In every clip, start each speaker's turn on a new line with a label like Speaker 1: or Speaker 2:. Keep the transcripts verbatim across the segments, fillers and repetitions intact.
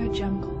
Speaker 1: Audio Jungle.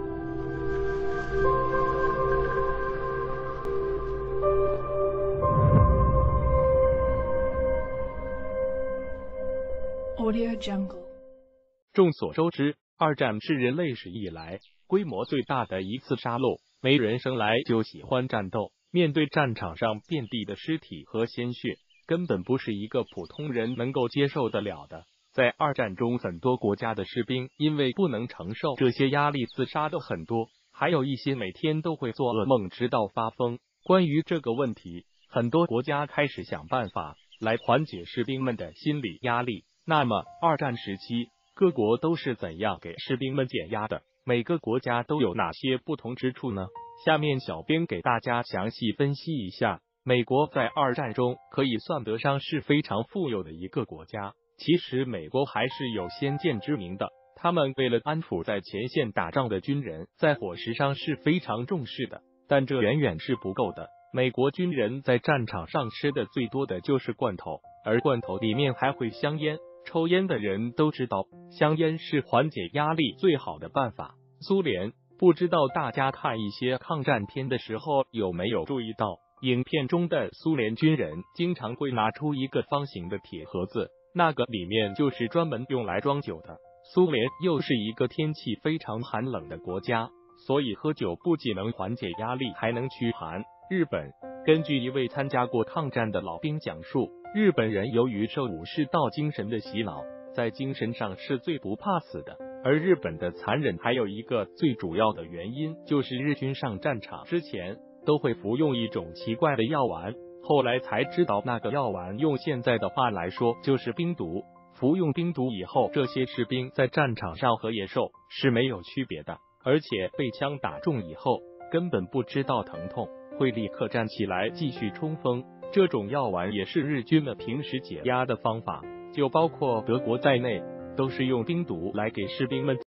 Speaker 1: Audio Jungle.
Speaker 2: 众所周知，二战是人类史以来规模最大的一次杀戮。没人生来就喜欢战斗，面对战场上遍地的尸体和鲜血，根本不是一个普通人能够接受得了的。在二战中，很多国家的士兵因为不能承受这些压力自杀的很多，还有一些每天都会做噩梦直到发疯。关于这个问题，很多国家开始想办法来缓解士兵们的心理压力。那么，二战时期各国都是怎样给士兵们减压的？每个国家都有哪些不同之处呢？下面小编给大家详细分析一下。美国在二战中可以算得上是非常富有的一个国家。其实美国还是有先见之明的，他们为了安抚在前线打仗的军人，在伙食上是非常重视的。但这远远是不够的。美国军人在战场上吃的最多的就是罐头，而罐头里面还会香烟。抽烟的人都知道，香烟是缓解压力最好的办法。苏联，不知道大家看一些抗战片的时候有没有注意到，影片中的苏联军人经常会拿出一个方形的铁盒子，那个里面就是专门用来装酒的。苏联又是一个天气非常寒冷的国家，所以喝酒不仅能缓解压力，还能驱寒。日本，根据一位参加过抗战的老兵讲述，日本人由于受武士道精神的洗脑，在精神上是最不怕死的。而日本的残忍还有一个最主要的原因，就是日军上战场之前都会服用一种奇怪的药丸，后来才知道那个药丸用现在的话来说就是冰毒。服用冰毒以后，这些士兵在战场上和野兽是没有区别的，而且被枪打中以后根本不知道疼痛，会立刻站起来继续冲锋。这种药丸也是日军们平时解压的方法，就包括德国在内，都是用冰毒来给士兵们